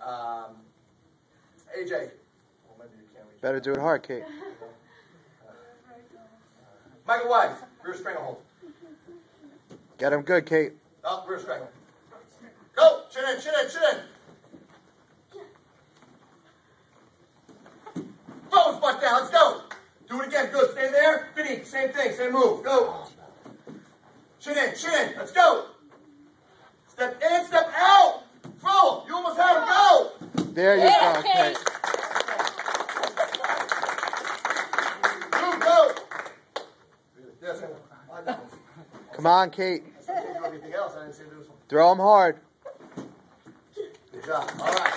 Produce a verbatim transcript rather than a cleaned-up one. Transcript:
Um, A J. Well, maybe you can't reach. Better do it hard, Kate. Michael Wise, rear stranglehold. Get him good, Kate. Up, rear strangle. Go! Chin in, chin in, chin in. Throw his butt down, let's go. Do it again, good. Stay there. Vinny, same thing, same move. Go. Chin in, chin in, let's go. Step in, step out. Throw him. You almost had him, go. There you Yeah, go, Kate. You go. Yes, Come on, Kate. I didn't do anything else. I didn't say this one. Throw him hard. Good job. All right.